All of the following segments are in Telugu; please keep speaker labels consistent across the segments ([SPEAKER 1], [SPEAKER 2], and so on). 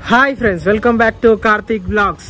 [SPEAKER 1] Hi friends, welcome back to Karthik blogs.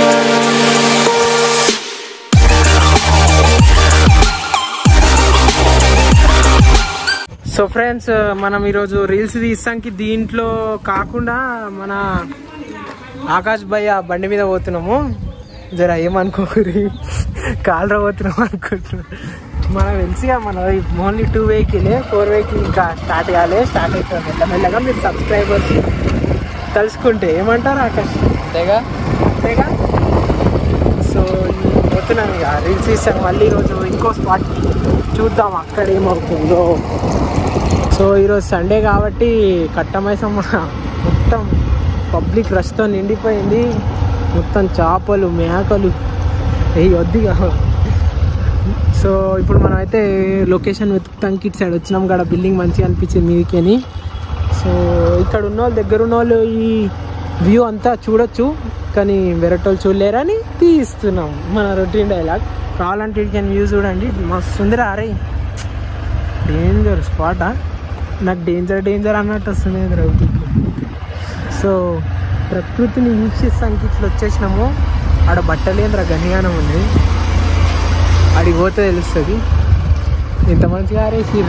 [SPEAKER 1] So friends, మనం ఈరోజు రీల్స్ తీస్తానికి దీంట్లో కాకుండా మన ఆకాష్ భయ్య బండి మీద పోతున్నాము. జర ఏమనుకోరి, కాలరా పోతున్నాము అనుకుంటున్నాం. మనం తెలిసిగా మన ఓన్లీ 2 వెహికల్ 4 వెహికల్ ఇంకా స్టార్ట్ కాలే. స్టార్ట్ అవుతుంది మెల్లమెల్లగా. మీరు సబ్స్క్రైబర్స్ తలుసుకుంటే ఏమంటారు ఆకాష్? అంతేగా. సో పోతున్నాను ఇక రీల్స్ ఇస్తాను. మళ్ళీ ఈరోజు ఇంకో స్పాట్కి చూద్దాం అక్కడ ఏమవుతుందో. సో ఈరోజు సండే కాబట్టి కట్టమైసమ్మ మొత్తం పబ్లిక్ రష్తో నిండిపోయింది. మొత్తం చేపలు మేకలు వద్దిగా. సో ఇప్పుడు మనం అయితే లొకేషన్ వెతుకుతానికి ఇటు సైడ్ వచ్చినాం కదా. బిల్డింగ్ మంచిగా అనిపించింది మీదికని. సో ఇక్కడ ఉన్న వాళ్ళు, దగ్గర ఉన్న వాళ్ళు ఈ వ్యూ అంతా చూడొచ్చు, కానీ వేరేటోళ్ళు చూడలేరని తీస్తున్నాం. మన రొటీన్ డైలాగ్. కావాలంటే ఇటు వ్యూ చూడండి, మస్తు ఉంది. అరే డేంజర్ స్పాటా? నాకు డేంజర్ అన్నట్టు వస్తుంది రౌతీకి. సో ప్రకృతిని వీక్షిస్తానికి ఇట్లా వచ్చేసినాము. ఆడ బట్టలేంద్ర గనిగానం ఉంది, ఆడికి పోతే తెలుస్తుంది. ఇంత మంచిగా ఆరేసి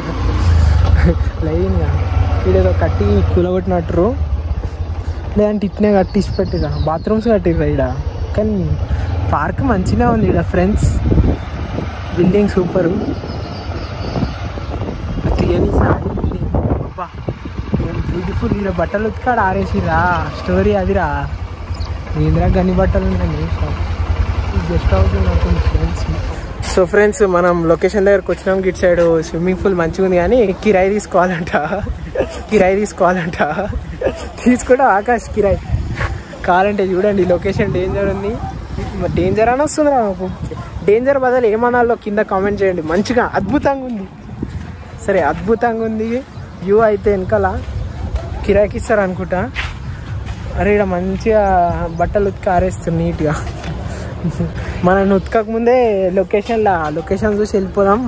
[SPEAKER 1] లైన్గా వీడేదో కట్టి కూలగొట్టినట్టు, లేదంటే ఇట్నే కట్టించి పెట్టిరా. బాత్రూమ్స్ కట్టిర్రా ఈడ. కానీ పార్క్ మంచిగా ఉంది ఈడ ఫ్రెండ్స్. Building super. తీయని సారీ బిల్డింగ్. అబ్బా బ్యూటిఫుల్. ఈడ బట్టలు ఉతికాడ ఆరేసిరా. స్టోరీ అదిరా. ఏంద్రా గన్ని బట్టలు ఉన్నాయి. గెస్ట్ హౌస్ ఉంటుంది ఫ్రెండ్స్. సో ఫ్రెండ్స్, మనం లొకేషన్ దగ్గరకు వచ్చినాం. ఇటు సైడ్ స్విమ్మింగ్ పూల్ మంచిగా ఉంది, కానీ కిరాయి తీసుకోవాలంట. తీసుకుంటా ఆకాష్ కిరాయి కావాలంటే. చూడండి లొకేషన్ డేంజర్ ఉంది. డేంజర్ అని వస్తుందిరా. డేంజర్ బదులు ఏమనాలో కింద కామెంట్ చేయండి. మంచిగా అద్భుతంగా ఉంది. సరే అద్భుతంగా ఉంది. వ్యూ అయితే వెనకాల కిరాయికి ఇస్తారు అనుకుంటా. అరే ఇక్కడ మంచిగా బట్టలు ఉతికి ఆరేస్తుంది నీట్గా. మనం ఉతకక ముందే లొకేషన్ చూసి వెళ్ళిపోదాం.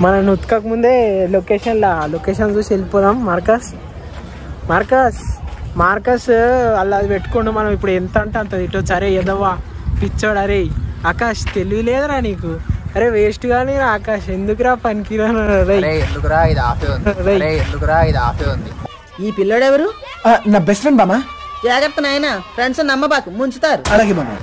[SPEAKER 1] మార్కస్ అలా పెట్టుకోండి. మనం ఇప్పుడు ఎంత అంటే అంత ఇటు. సరే ఎదవా పిచ్చోడు. అరే ఆకాష్ తెలివి లేదురా నీకు. అరే వేస్ట్ గానీ ఆకాష్, ఎందుకురా పనికిరా.
[SPEAKER 2] ఈ పిల్లడు ఎవరు?
[SPEAKER 3] నా బెస్ట్ ఫ్రెండ్ బామా.
[SPEAKER 2] జాగ్రత్త నాయన, ఫ్రెండ్స్ నమ్మబాకు, ముంచుతారు.
[SPEAKER 3] అలాగే బామా.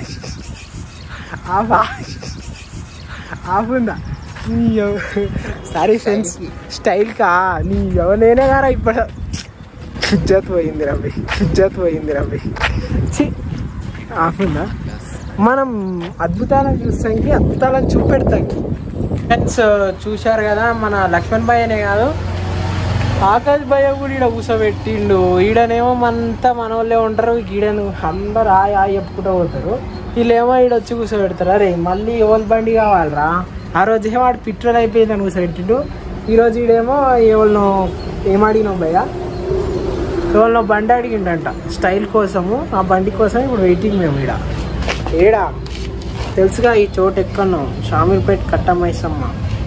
[SPEAKER 1] ఆఫుందా సారీ ఫ్రెండ్స్, స్టైల్ కా నీ ఎవరైనా గారా. ఇప్పుడు ఇజ్జత్ పోయింది రవి. ఆఫుందా. మనం అద్భుతాలను చూస్తానికి, అద్భుతాలను చూపెడతానికి. ఫ్రెండ్స్ చూశారు కదా, మన లక్ష్మణ్ భయ్య అనే కాదు, ఆకాష్ భయ్య కూడా ఈడ కూర్చోబెట్టిండు. ఈడనేమో అంతా మన వాళ్ళే ఉంటారు. ఈడను అందరు ఆ చెప్పుకుంటూ పోతారు. వీళ్ళేమో ఈడొచ్చి కూర్చోబెడతారు. అరే మళ్ళీ ఎవరి బండి కావాలరా. ఆ రోజు ఏమో వాడు పెట్రోల్ అయిపోయిందని కూర్చోబెట్టిండు. ఈరోజు ఈడేమో ఎవరినో ఏమడిగినావు భయ్య, ఎవరినో బండి అడిగిండంట స్టైల్ కోసము. ఆ బండి కోసం ఇప్పుడు వెయిటింగ్ మేము ఏడా తెలుసుగా. ఈ చోటు ఎక్కడో షామీర్పేట కట్టమైసమ్మ.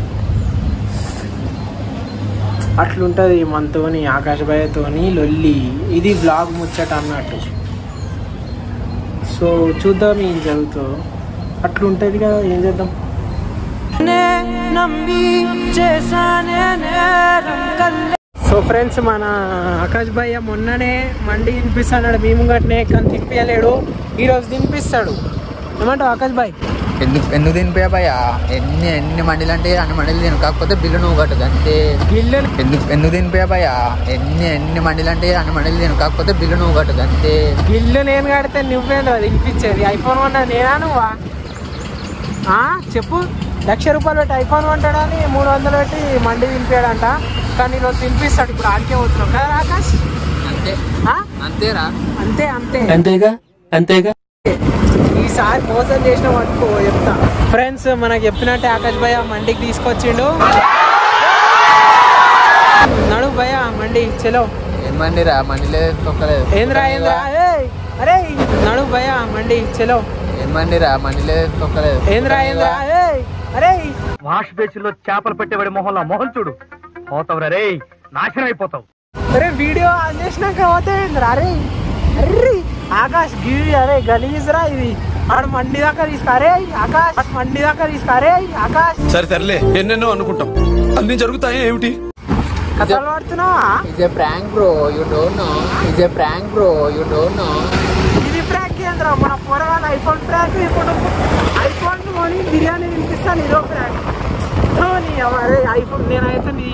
[SPEAKER 1] అట్లుంటుంది మనతోని, ఆకాష్ భయ్యతోని లొల్లి. ఇది బ్లాగ్ ముచ్చట అన్నట్టు. సో చూద్దాం ఏం జరుగుతుందో. అట్లుంటుంది కదా, ఏం చేద్దాం. సో ఫ్రెండ్స్, మన ఆకాష్ భయ్య మొన్ననే మండి తినిపిస్తాడు మేము గట్నే, కానీ తినిపించలేడు. ఈరోజు తినిపిస్తాడు. ఏమంటావు ఆకాష్ భాయ్?
[SPEAKER 2] ఎందుకు తినిపోయా భయ్యా? ఎన్ని మండీలు అంటే అన్ని మండీలు తిను, కాకపోతే బిల్లు నువ్వు కట్టదు అంతే.
[SPEAKER 1] బిల్లు
[SPEAKER 2] ఎందుకు తినిపోయా భయ్యా? ఎన్ని మండీలు అంటే అన్ని మండీలు తిను, కాకపోతే బిల్లు నువ్వు కట్టదు అంతే.
[SPEAKER 1] బిల్లు నేను కడితే నువ్వే తినిపించేది. ఐఫోన్ కొన్నా నేనా నువ్వా? చెప్పు. 1,00,000 రూపాయలు పెట్టి ఐఫోన్ కొంటాడని 300 పెట్టి మండి తినిపాడంట. కానీ ఈరోజు తినిపిస్తాడు. ఇప్పుడు ఆడికే పోతున్నాం కదా ఆకాష్?
[SPEAKER 2] అంతేరా.
[SPEAKER 3] అంతేగా.
[SPEAKER 1] ఈసారి మోసం చేసిన పట్టుకో చెప్తా. ఫ్రెండ్స్, మనకు చెప్పినట్టే ఆకాష్ భయ్య మండికి తీసుకొచ్చిండు. నడు భయ్య మండి చలో.
[SPEAKER 2] ఏమండిరా మండిలే తొక్కలేదు.
[SPEAKER 1] ఏంద్రా అరే నడు భయ్య మండి చలో.
[SPEAKER 2] ఏమండిరా మండిలే తొక్కలేదు.
[SPEAKER 1] ఏంద్రా అరే
[SPEAKER 3] వాష్ బేసిన్ లో చేపలు పెట్టేవాడి మొహం చూడు. పోతావురా రే, నాశనం అయిపోతావు.
[SPEAKER 1] అరే వీడియో ఆన్ చేసినాక పోతే అరే అర్రే ఆకాష్ గిరి అరే గలీజ్రా ఇది ఆడు మండి దాకా తీసుకారే ఆకాష్ మండి దాకా తీసుకారే ఆకాష్.
[SPEAKER 4] సరే సర్లే ఎన్నెన్నో అనుకుంటాం అన్ని జరుగుతాయి ఏమిటి
[SPEAKER 1] కథలు పడుతున్నావా?
[SPEAKER 2] It's a prank bro you don't know. It's a prank bro you don't know.
[SPEAKER 1] ఇది ప్రాంక్ ఏంద్రా మన పోరగాడు ఐఫోన్ ప్రాంక్. ఇప్పుడు ఐఫోన్ కొని బిర్యానీ తినిపిస్తాను ఇదో ప్రాంక్. అరే ఐఫోన్ నేనైతే నీ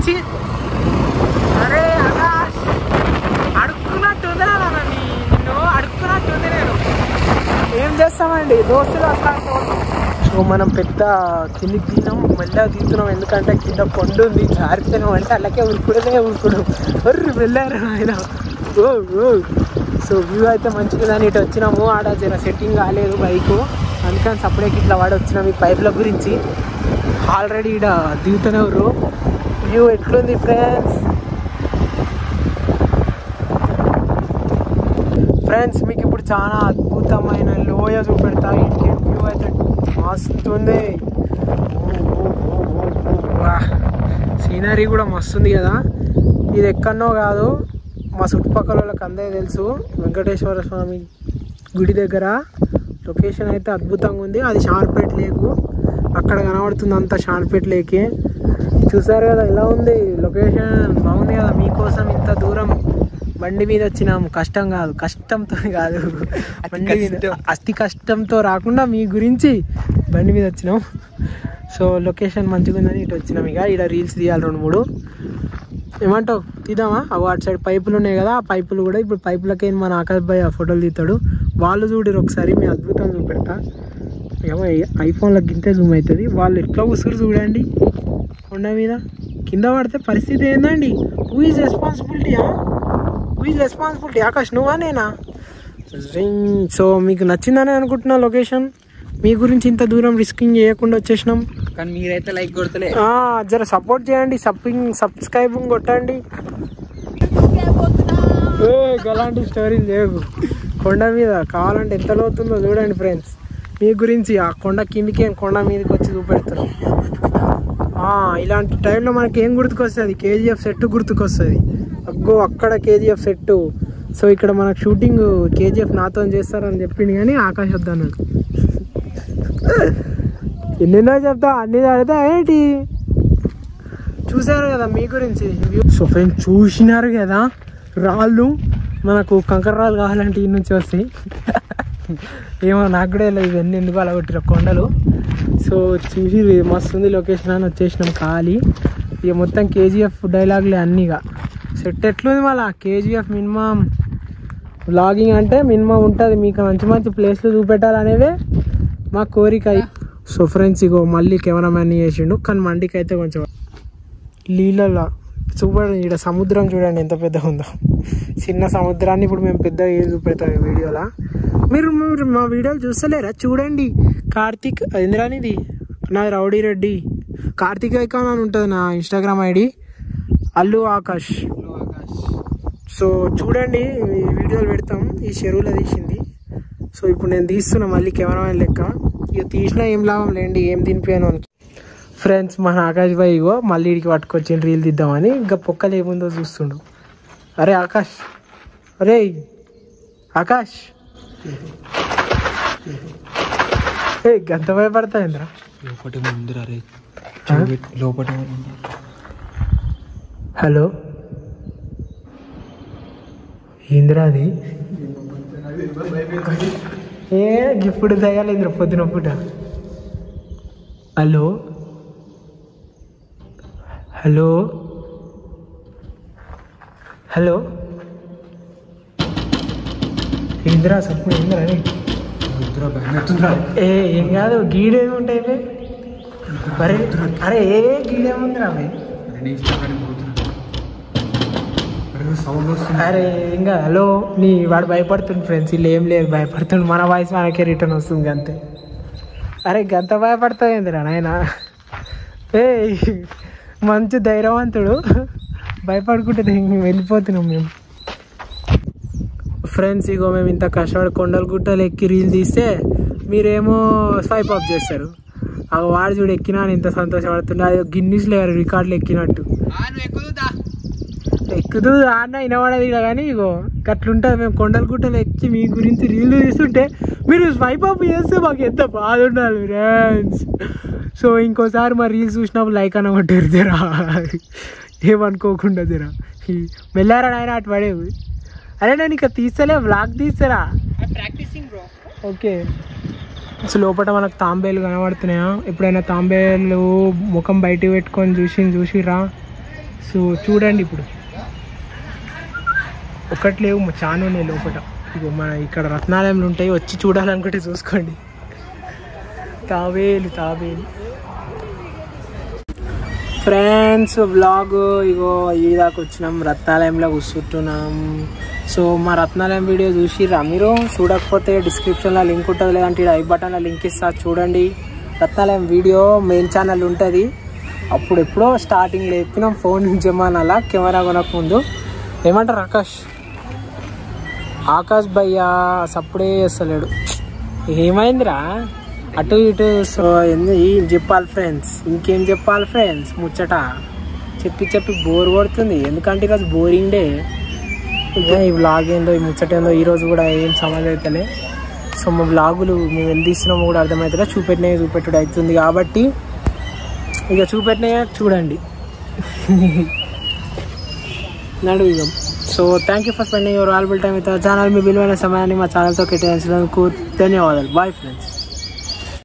[SPEAKER 1] అరే ఆకాష్ అడుక్కున్నట్టుందిరా నిన్ను అడుక్కున్నట్టుంది. నేను ఏం చేస్తామండి దోస్తులు అట్లా. సో మనం పెద్ద కిందికి దిగినాం మెల్లగా దిగుతున్నాం ఎందుకంటే కింద కొండ ఉంది జారిపోయినాం అంటే అలాగే ఉరుకుడు ఒర్రు వెళ్ళారు ఆయన. సో వ్యూ అయితే మంచిగా ఇటు వచ్చినాము. ఆడ జర సెట్టింగ్ కాలేదు బైకు అందుకని సపరేట్ ఇట్లా వాడి వచ్చినాం ఈ పైపుల గురించి. ఆల్రెడీ ఇక్కడ దిగుతూనే ఉర్రు. వ్యూ ఎట్లుంది ఫ్రెండ్స్ మీకు ఇప్పుడు చాలా అద్భుతమైన లోయ చూపెడతా. ఇంటికి వ్యూ అయితే మస్తుంది. సీనరీ కూడా మస్తుంది కదా. ఇది ఎక్కడనో కాదు మా చుట్టుపక్కల వాళ్ళకి అందరికీ తెలుసు వెంకటేశ్వర స్వామి గుడి దగ్గర. లొకేషన్ అయితే అద్భుతంగా ఉంది. అది షార్పేట్ లేకు అక్కడ కనబడుతుంది అంతా షార్పేట్ లేకే. చూసారు కదా ఎలా ఉంది లొకేషన్ బాగుంది కదా. మీకోసం ఇంత దూరం బండి మీద వచ్చినాము. కష్టం కాదు కష్టంతో కాదు బండి మీద అతి కష్టంతో రాకుండా మీ గురించి బండి మీద వచ్చినాం. సో లొకేషన్ మంచిగా ఉందని ఇటు వచ్చినాం. ఇక ఇక్కడ రీల్స్ తీయాలి 2-3. ఏమంటావు తీద్దామా? అటు సైడ్ పైపులు ఉన్నాయి కదా ఆ పైపులు కూడా ఇప్పుడు పైపులకే మన ఆకాష్ భాయ్ ఆ ఫోటోలు తీస్తాడు. వాళ్ళు చూడరు ఒకసారి మీ అద్భుతం చూపెడతా. ఏమో ఐఫోన్లో గింతే జూమ్ అవుతుంది. వాళ్ళు ఎట్లా ఉసురు చూడండి కొండ మీద. కింద పడితే పరిస్థితి ఏందండి? హూ ఈజ్ రెస్పాన్సిబిలిటీ ఆకాష్ నువ్వా నేనా? సో మీకు నచ్చిందని అనుకుంటున్నా లొకేషన్. మీ గురించి ఇంత దూరం రిస్కింగ్ చేయకుండా వచ్చేసినాం.
[SPEAKER 2] కానీ మీరైతే లైక్ కొడతలే.
[SPEAKER 1] జర సపోర్ట్ చేయండి. సబ్స్క్రైబింగ్ కొట్టండి. అలాంటి స్టోరీలు లేవు. కొండ మీద కావాలంటే ఎంత లోతుందో చూడండి ఫ్రెండ్స్. మీ గురించి ఆ కొండ కిందికి కొండ మీదకి వచ్చి చూపెడుతున్నాం. ఇలాంటి టైంలో మనకి ఏం గుర్తుకొస్తుంది? కేజీఎఫ్ సెట్ గుర్తుకొస్తుంది. అగ్గో అక్కడ కేజీఎఫ్ సెట్. సో ఇక్కడ మనకు షూటింగ్ కేజీఎఫ్ నాతో చేస్తారని చెప్పింది కానీ ఆకాష్ వద్దాను. ఎన్నెన్నో చెప్తా అన్ని అడితే ఏంటి చూసారు కదా మీ గురించి. సో ఫ్రెండ్స్ చూసినారు కదా రాళ్ళు మనకు కంకర రాళ్ళు కావాలంటే ఈ నుంచి వస్తాయి. ఏమో నాకు కూడా లేదు ఇవన్నీ ఎందుకు అలా కొట్టిన కొండలు. సో చూసి మస్తు ఉంది లొకేషన్ అని వచ్చేసినాం ఖాళీ. ఇక మొత్తం కేజీఎఫ్ డైలాగ్లే అన్నీగా. సెట్ ఎట్లుంది మళ్ళీ కేజీఎఫ్ మినిమం వ్లాగింగ్ అంటే మినిమం ఉంటుంది. మీకు మంచి మంచి ప్లేస్లు చూపెట్టాలనేవే మా కోరిక. సో ఫ్రెండ్స్ ఇగో మళ్ళీ కెమెరామ్యాన్ చేసిండు కానీ మండికి అయితే కొంచెం నీళ్ళలో చూడండి. ఇక్కడ సముద్రం చూడండి ఎంత పెద్దగా ఉందో. చిన్న సముద్రాన్ని ఇప్పుడు మేము పెద్దగా ఏది చూపెడతాం ఈ వీడియోలో. మీరు మా వీడియోలు చూస్తలేరా? చూడండి. కార్తీక్ ఇంద్రానిది నాది రౌడీ రెడ్డి. కార్తీక్ ఐకాన్ అని ఉంటుంది నా Instagram ID. Allu Akash. So చూడండి ఈ వీడియోలు పెడతాం. ఈ చెరువులో తీసింది. సో ఇప్పుడు నేను తీస్తున్నా మళ్ళీ కెమెరామెన్ లెక్క. ఇక తీసినా ఏం లాభం లేండి ఏం తినిపోయాను. ఫ్రెండ్స్ మన ఆకాష్ భాయ్ ఇగో మళ్ళీ ఇడికి పట్టుకొచ్చి రీల్ తీద్దామని ఇంకా పొక్కలు ఏముందో చూస్తుండు. అరే ఆకాష్, అరే ఆకాష్ ఏ గంత భయపడతాయింద్రా.
[SPEAKER 4] లోపటి ముందురా రే లోపటి.
[SPEAKER 1] హలో ఇంద్రా అది ఏ ఇప్పుడు దయాలేంద్ర పొద్దున పూట. హలో హలో హలో ఇంద్రా సప్పుడు ఇంద్రా ఏ ఏం కాదు గీడేమి ఉంటాయి అరే అరే ఏ గీడేముందిరా అవి. అరే ఇంకా హలో నీ వాడు భయపడుతుంది ఫ్రెండ్స్. వీళ్ళు ఏం లేదు భయపడుతుంది. మన వాయిస్ మనకే రిటర్న్ వస్తుంది అంతే. అరే గంత భయపడతాయిందిరా నాయన. ఏ మంచి ధైర్యవంతుడు భయపడుకుంటే వెళ్ళిపోతున్నాం మేము. ఫ్రెండ్స్ ఇగో మేము ఇంత కష్టపడి కొండలు గుట్టలు ఎక్కి రీల్ తీస్తే మీరేమో స్వైప్ ఆఫ్ చేస్తారు. ఆ వాడు చూడు ఎక్కినా అని ఇంత సంతోషపడుతుండే. అది గిన్నీస్ లేరు రికార్డులు ఎక్కినట్టు. ఎక్కుతూ ఆడినా వినబడదు ఇలా కానీ ఇగో అట్లుంటుంది. మేము కొండల గుట్టలు ఎక్కి మీ గురించి రీల్ తీస్తుంటే మీరు స్వైప్ అప్ చేస్తే మాకు ఎంత బాధ ఉండాలి ఫ్రెండ్స్. సో ఇంకోసారి మా రీల్స్ చూసినప్పుడు లైక్ అన్న కొట్టారు జరా, ఏమనుకోకుండా జరా. వెళ్ళారా ఆయన అటు పడేవి. అరే నేను ఇక తీస్తలే, వ్లాగ్ తీస్తారా? ఓకే. అసలు లోపల మనకు తాంబేలు కనబడుతున్నాయా? ఎప్పుడైనా తాంబేలు ముఖం బయటకు పెట్టుకొని చూసిరా? సో చూడండి, ఇప్పుడు ఒకటి లేవు, చాలా ఉన్నాయి లోపల. ఇగో మన ఇక్కడ రత్నాలయంలో ఉంటాయి, వచ్చి చూడాలనుకుంటే చూసుకోండి. తాబేలు ఫ్రెండ్స్ వ్లాగ్ ఇగో ఈ దాకా వచ్చినాం, రత్నాలయంలో కూర్చుంటున్నాం. సో మా రత్నాలయం వీడియో చూసిర్రా మీరు? చూడకపోతే డిస్క్రిప్షన్లో లింక్ ఉంటుంది, లేదంటే ఐ బటన్లో లింక్ ఇస్తా చూడండి. రత్నాలయం వీడియో మెయిన్ ఛానల్ ఉంటుంది. అప్పుడు ఎప్పుడో స్టార్టింగ్లో ఎప్పినాం ఫోన్ జమానాలా, కెమెరా కొనకముందు. ఏమంటారు ఆకాష్ భయ్యా సప్పుడే చేస్తలేడు, ఏమైందిరా అటు ఇటు. సో ఏం చెప్పాలి ఫ్రెండ్స్, ఇంకేం చెప్పాలి ఫ్రెండ్స్, ముచ్చట చెప్పి బోర్ కొడుతుంది. ఎందుకంటే ఈరోజు బోరింగ్ డే. ఈ వ్లాగ్ ఏందో, ఈ ముచ్చట ఏందో ఈరోజు కూడా ఏం సమాధానం అవుతలే. సో మా వ్లాగులు మేము ఎంత ఇస్తున్నామో కూడా అర్థమవుతుందా, చూపెట్టుడు అవుతుంది కాబట్టి ఇక చూపెట్టినాయా చూడండి. నడు ఇక. So thank you for spending your valuable time with our channel. మీ విలువైన సమయాన్ని మా ఛానల్తో కేటాయించినందుకు ధన్యవాదాలు. Bye friends.